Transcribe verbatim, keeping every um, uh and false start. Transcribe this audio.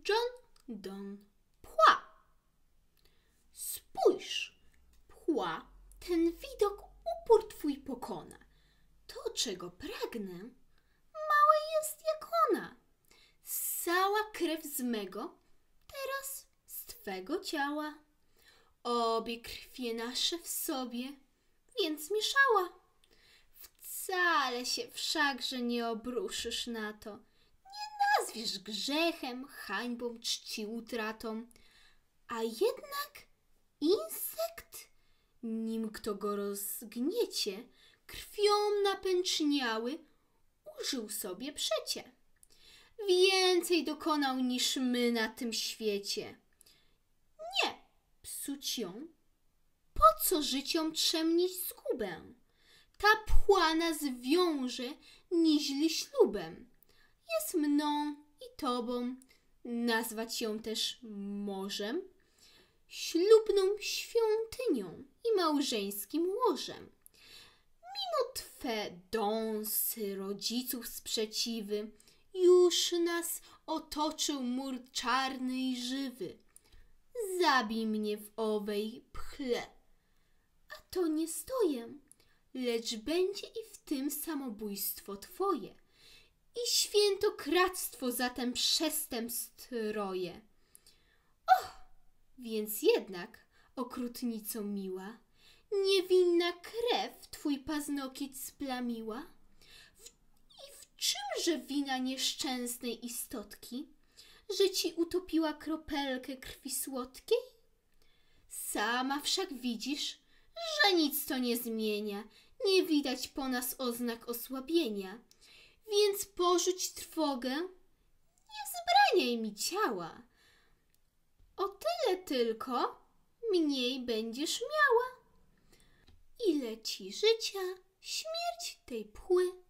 John Donne Pła. Spójrz, Pła, ten widok upór twój pokona. To, czego pragnę, małe jest jak ona. Cała krew z mego, teraz z twego ciała. Obie krwie nasze w sobie, więc mieszała. Wcale się wszakże nie obruszysz na to. Nie nazwiesz grzechem, hańbą, czci utratą. A jednak insekt, nim kto go rozgniecie, krwią napęczniały, użył sobie przecie. Więcej dokonał niż my na tym świecie. Nie psuć ją, po co życiom trzemnić zgubę? Ta pła nas wiąże niźli ślubem. Jest mną i tobą, nazwać ją też możem, ślubną świątynią i małżeńskim łożem. Mimo twe dąsy, rodziców sprzeciwy, już nas otoczył mur czarny i żywy. Zabij mnie w owej pchle, a to nie stoję, lecz będzie i w tym samobójstwo twoje i świętokradztwo za ten przestępstw troje. Och, więc jednak, okrutnico miła, niewinna krew twój paznokieć splamiła? W, I w czymże wina nieszczęsnej istotki, że ci utopiła kropelkę krwi słodkiej? Sama wszak widzisz, że nic to nie zmienia, nie widać po nas oznak osłabienia, więc porzuć trwogę, nie zbraniaj mi ciała. O tyle tylko mniej będziesz miała. Ile ci życia, śmierć tej pły